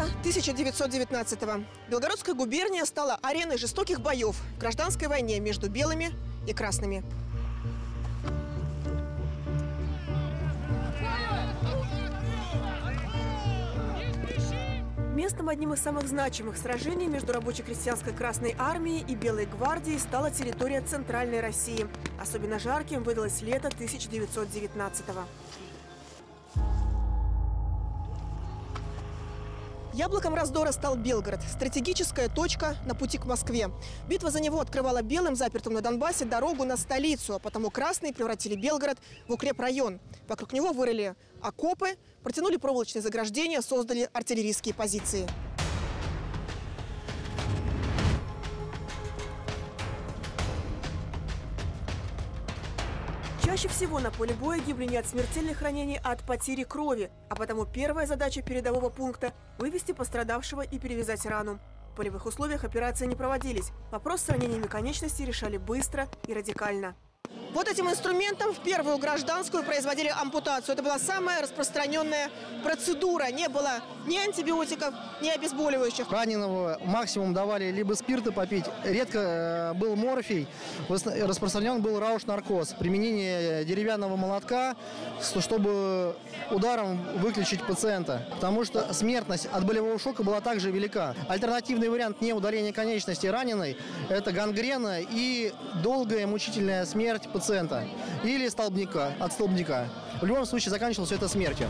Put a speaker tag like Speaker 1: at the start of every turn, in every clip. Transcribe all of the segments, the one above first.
Speaker 1: Лето 1919-го. Белгородская губерния стала ареной жестоких боев в гражданской войне между белыми и красными. Местом одним из самых значимых сражений между рабоче-крестьянской Красной армией и Белой гвардией стала территория Центральной России. Особенно жарким выдалось лето 1919-го. Яблоком раздора стал Белгород – стратегическая точка на пути к Москве. Битва за него открывала белым, запертым на Донбассе, дорогу на столицу, а потому красные превратили Белгород в укрепрайон. Вокруг него вырыли окопы, протянули проволочные заграждения, создали артиллерийские позиции. Чаще всего на поле боя гибли не от смертельных ранений, а от потери крови. А потому первая задача передового пункта – вывести пострадавшего и перевязать рану. В полевых условиях операции не проводились. Вопрос с ранениями конечностей решали быстро и радикально. Вот этим инструментом в первую гражданскую производили ампутацию. Это была самая распространенная процедура. Не было ни антибиотиков, ни обезболивающих.
Speaker 2: Раненого максимум давали либо спирта попить, редко был морфий, распространен был рауш-наркоз. Применение деревянного молотка, чтобы ударом выключить пациента. Потому что смертность от болевого шока была также велика. Альтернативный вариант не удаления конечности раненой – это гангрена и долгая мучительная смерть пациента или столбняка, от столбняка. В любом случае заканчивалось все это смертью.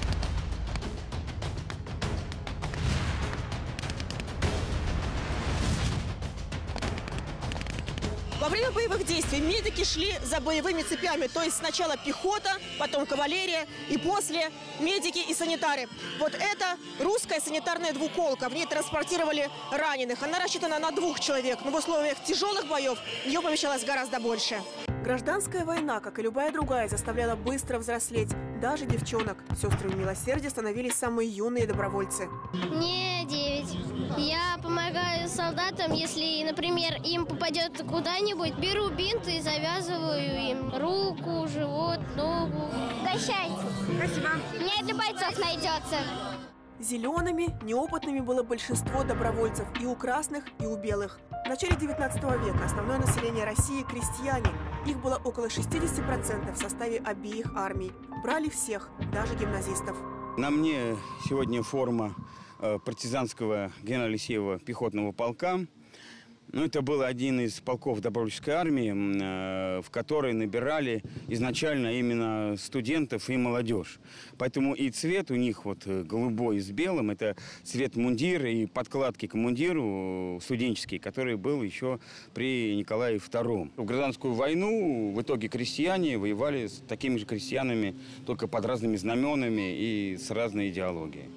Speaker 1: Во время боевых действий медики шли за боевыми цепями, то есть сначала пехота, потом кавалерия и после медики и санитары. Вот это русская санитарная двуколка, в ней транспортировали раненых. Она рассчитана на 2 человек, но в условиях тяжелых боев ее помещалось гораздо больше. Гражданская война, как и любая другая, заставляла быстро взрослеть. Даже девчонок. Сестрами милосердия становились самые юные добровольцы.
Speaker 3: Мне 9. Я помогаю солдатам, если, например, им попадет куда-нибудь, беру бинт и завязываю им руку, живот, ногу. Угощайте. Спасибо. У меня для бойцов найдется.
Speaker 1: Зелеными, неопытными было большинство добровольцев и у красных, и у белых. В начале 19 века основное население России – крестьяне. Их было около 60% в составе обеих армий. Брали всех, даже гимназистов.
Speaker 4: На мне сегодня форма партизанского Генерал-Алексеева пехотного полка. Это был один из полков добровольческой армии, в которой набирали изначально именно студентов и молодежь. Поэтому и цвет у них вот голубой с белым, это цвет мундира и подкладки к мундиру студенческий, который был еще при Николае II. В гражданскую войну в итоге крестьяне воевали с такими же крестьянами, только под разными знаменами и с разной идеологией.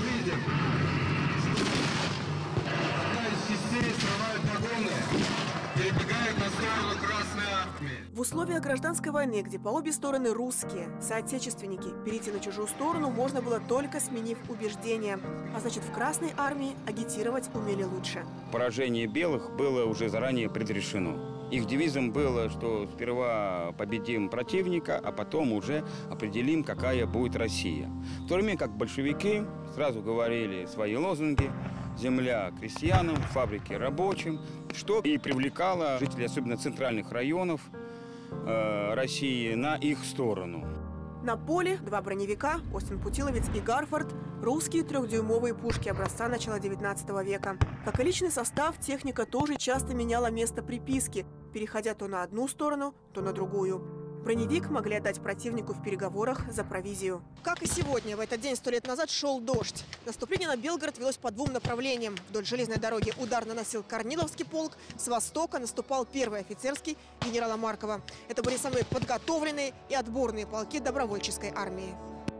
Speaker 1: В условиях гражданской войны, где по обе стороны русские, соотечественники, перейти на чужую сторону можно было только сменив убеждения. А значит, в Красной армии агитировать умели лучше.
Speaker 4: Поражение белых было уже заранее предрешено. Их девизом было, что сперва победим противника, а потом уже определим, какая будет Россия. В то время как большевики сразу говорили свои лозунги: «Земля крестьянам, фабрики рабочим», что и привлекало жителей, особенно центральных районов России, на их сторону.
Speaker 1: На поле 2 броневика, Остин Путиловец и Гарфорд, русские 3-дюймовые пушки образца начала 19 века. Как и личный состав, техника тоже часто меняла место приписки, переходя то на одну сторону, то на другую. Броневик могли отдать противнику в переговорах за провизию. Как и сегодня, в этот день 100 лет назад шел дождь. Наступление на Белгород велось по 2 направлениям. Вдоль железной дороги удар наносил Корниловский полк, с востока наступал 1-й офицерский генерала Маркова. Это были самые подготовленные и отборные полки добровольческой армии.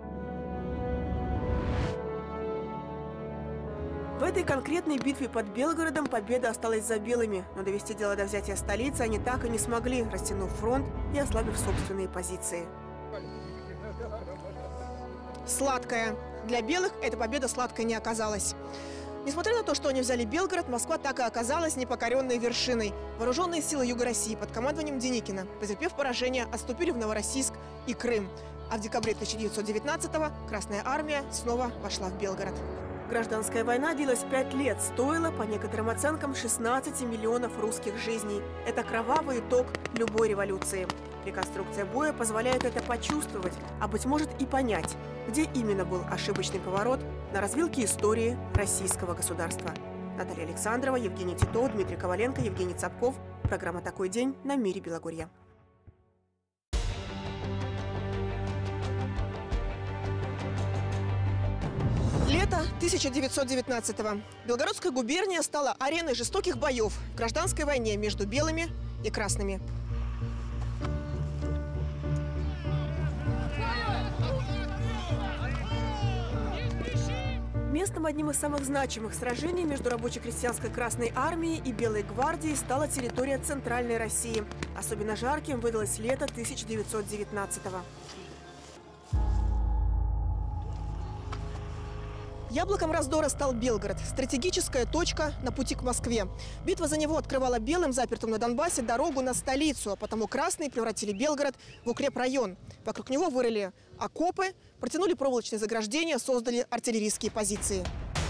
Speaker 1: В этой конкретной битве под Белгородом победа осталась за белыми, но довести дело до взятия столицы они так и не смогли, растянув фронт и ослабив собственные позиции. Сладкая. Для белых эта победа сладкой не оказалась. Несмотря на то, что они взяли Белгород, Москва так и оказалась непокоренной вершиной. Вооруженные силы Юга России под командованием Деникина, потерпев поражение, отступили в Новороссийск и Крым. А в декабре 1919-го Красная армия снова вошла в Белгород. Гражданская война длилась 5 лет, стоила, по некоторым оценкам, 16 миллионов русских жизней. Это кровавый итог любой революции. Реконструкция боя позволяет это почувствовать, а быть может и понять, где именно был ошибочный поворот на развилке истории российского государства. Наталья Александрова, Евгений Титов, Дмитрий Коваленко, Евгений Цапков. Программа «Такой день» на Мире Белогорья. Лето 1919-го. Белгородская губерния стала ареной жестоких боев в гражданской войне между белыми и красными. Местом одним из самых значимых сражений между рабоче-крестьянской Красной армией и Белой гвардией стала территория Центральной России. Особенно жарким выдалось лето 1919-го. Яблоком раздора стал Белгород – стратегическая точка на пути к Москве. Битва за него открывала белым, запертым на Донбассе, дорогу на столицу, а потому красные превратили Белгород в укрепрайон. Вокруг него вырыли окопы, протянули проволочные заграждения, создали артиллерийские позиции.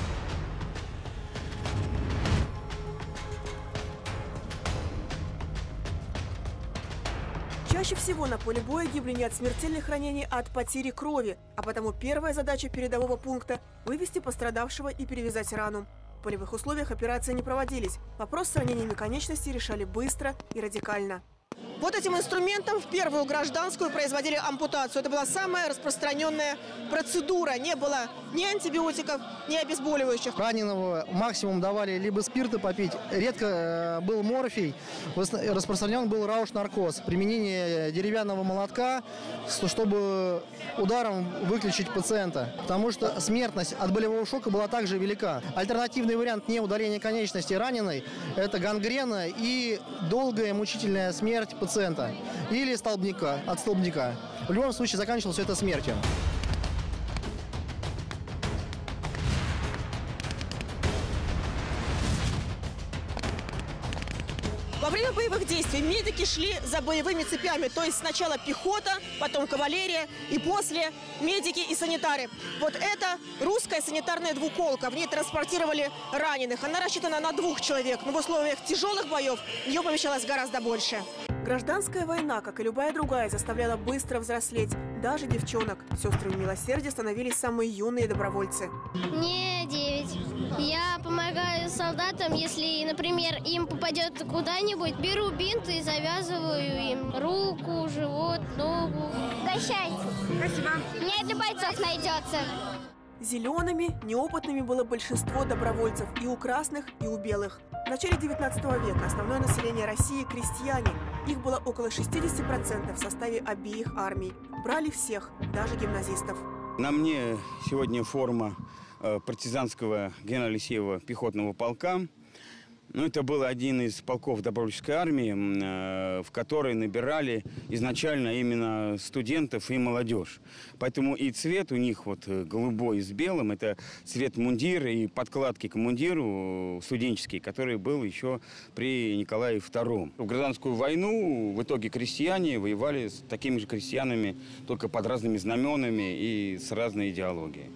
Speaker 1: Чаще всего на поле боя гибли не от смертельных ранений, а от потери крови. А потому первая задача передового пункта – вывести пострадавшего и перевязать рану. В полевых условиях операции не проводились. Вопрос с ранениями конечностей решали быстро и радикально. Вот этим инструментом в первую гражданскую производили ампутацию. Это была самая распространенная процедура. Не было ни антибиотиков, ни обезболивающих.
Speaker 2: Раненого максимум давали либо спирта попить, редко был морфий, распространен был рауш-наркоз. Применение деревянного молотка, чтобы ударом выключить пациента. Потому что смертность от болевого шока была также велика. Альтернативный вариант не удаления конечности раненой – это гангрена и долгая мучительная смерть пациента или от столбняка. В любом случае заканчивалось все это смертью.
Speaker 1: Во время боевых действий медики шли за боевыми цепями, то есть сначала пехота, потом кавалерия и после медики и санитары. Вот это русская санитарная двуколка, в ней транспортировали раненых. Она рассчитана на 2 человек, но в условиях тяжелых боев в нее помещалось гораздо больше. Гражданская война, как и любая другая, заставляла быстро взрослеть даже девчонок. Сестрами милосердия становились самые юные добровольцы.
Speaker 3: Мне 9. Я помогаю солдатам, если, например, им попадет куда-нибудь, беру бинт и завязываю им руку, живот, ногу. Угощайте.
Speaker 1: Спасибо.
Speaker 3: Мне для бойцов найдется.
Speaker 1: Зелеными, неопытными было большинство добровольцев и у красных, и у белых. В начале 19 века основное население России – крестьяне. Их было около 60% в составе обеих армий. Брали всех, даже гимназистов.
Speaker 4: На мне сегодня форма партизанского Генно-Алексеева пехотного полка. Это был один из полков добровольческой армии, в которой набирали изначально именно студентов и молодежь. Поэтому и цвет у них вот голубой с белым, это цвет мундира и подкладки к мундиру студенческий, который был еще при Николае II. В гражданскую войну в итоге крестьяне воевали с такими же крестьянами, только под разными знаменами и с разной идеологией.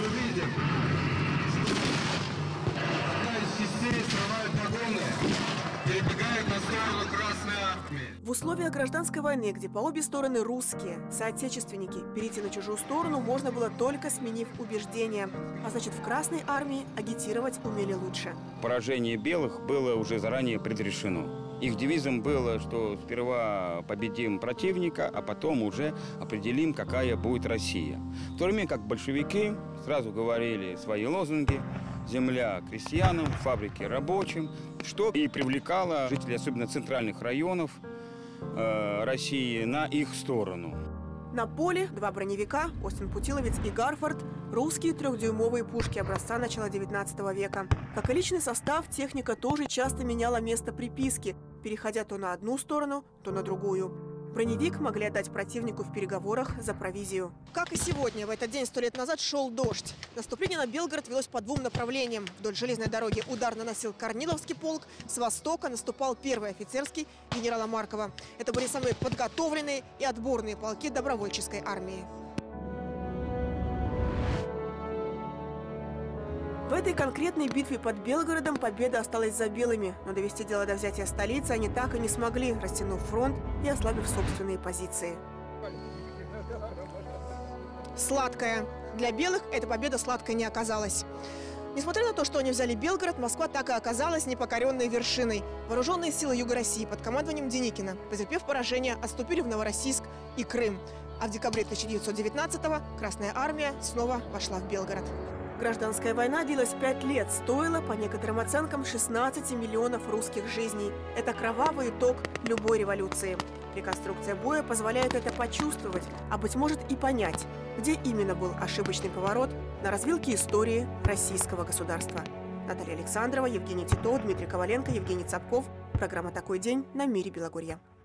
Speaker 1: В условиях гражданской войны, где по обе стороны русские, соотечественники, перейти на чужую сторону можно было только сменив убеждения. А значит, в Красной армии агитировать умели лучше.
Speaker 4: Поражение белых было уже заранее предрешено. Их девизом было, что сперва победим противника, а потом уже определим, какая будет Россия. В то время как большевики сразу говорили свои лозунги: земля крестьянам, фабрики рабочим, что и привлекало жителей, особенно центральных районов России, на их сторону.
Speaker 1: На поле 2 броневика, Остин Путиловец и Гарфорд, русские 3-дюймовые пушки образца начала 19 века. Как и личный состав, техника тоже часто меняла место приписки, переходя то на одну сторону, то на другую. Броневик могли отдать противнику в переговорах за провизию. Как и сегодня, в этот день 100 лет назад шел дождь. Наступление на Белгород велось по 2 направлениям. Вдоль железной дороги удар наносил Корниловский полк, с востока наступал 1-й офицерский генерала Маркова. Это были самые подготовленные и отборные полки добровольческой армии. В этой конкретной битве под Белгородом победа осталась за белыми, но довести дело до взятия столицы они так и не смогли, растянув фронт и ослабив собственные позиции.
Speaker 5: Сладкая. Для белых эта победа сладкой не оказалась. Несмотря на то, что они взяли Белгород, Москва так и оказалась непокоренной вершиной. Вооруженные силы Юга России под командованием Деникина, потерпев поражение, отступили в Новороссийск и Крым. А в декабре 1919-го Красная армия снова вошла в Белгород.
Speaker 1: Гражданская война длилась 5 лет, стоила, по некоторым оценкам, 16 миллионов русских жизней. Это кровавый итог любой революции. Реконструкция боя позволяет это почувствовать, а быть может и понять, где именно был ошибочный поворот на развилке истории российского государства. Наталья Александрова, Евгений Титов, Дмитрий Коваленко, Евгений Цапков. Программа «Такой день» на Мире Белогорья.